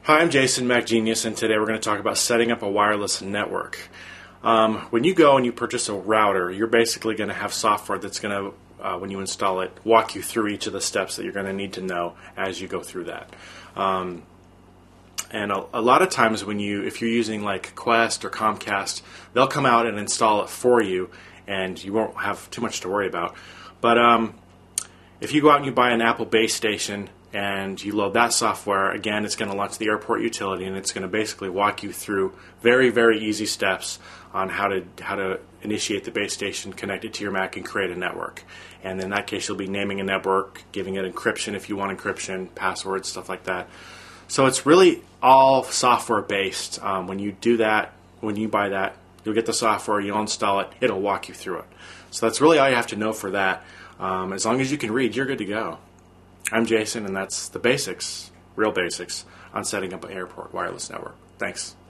Hi, I'm Jason, Mac Genius, and today we're going to talk about setting up a wireless network. When you go and you purchase a router, you're basically going to have software that's going to, when you install it, walk you through each of the steps that you're going to need to know as you go through that. And a lot of times if you're using like Quest or Comcast, they'll come out and install it for you, and you won't have too much to worry about. But if you go out and you buy an Apple base station and you load that software, again, it's going to launch the airport utility, and it's going to basically walk you through very, very easy steps on how to initiate the base station, connect it to your Mac, and create a network. And in that case, you'll be naming a network, giving it encryption if you want encryption, passwords, stuff like that. So it's really all software based. When you do that, when you buy that, you'll get the software, you'll install it, it'll walk you through it. So that's really all you have to know for that. As long as you can read, you're good to go. I'm Jason, and that's the basics, real basics, on setting up an airport wireless network. Thanks.